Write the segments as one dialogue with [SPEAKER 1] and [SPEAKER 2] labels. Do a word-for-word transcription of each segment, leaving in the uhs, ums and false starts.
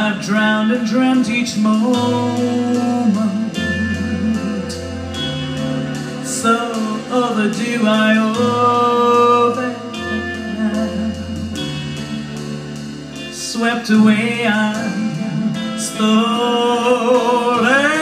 [SPEAKER 1] I've drowned and dreamt each moment, so overdue I owe them. Swept away and stolen.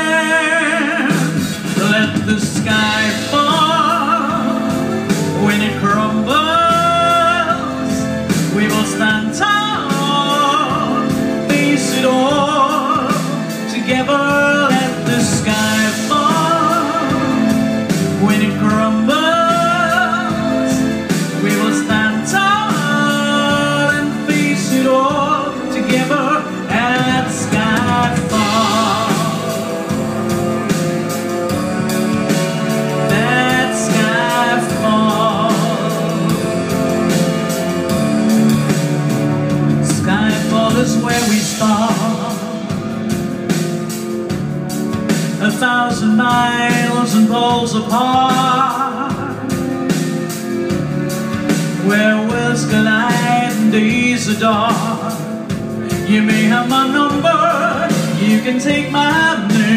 [SPEAKER 1] Let the sky fall. When it crumbles, we will stand tall, face it all together. Let the sky fall. When it crumbles, we will stand tall and face it all together. And let the sky fall. Let the sky fall. Skyfall is where we start. A thousand miles and poles apart, where worlds collide and days are dark. You may have my number, you can take my name.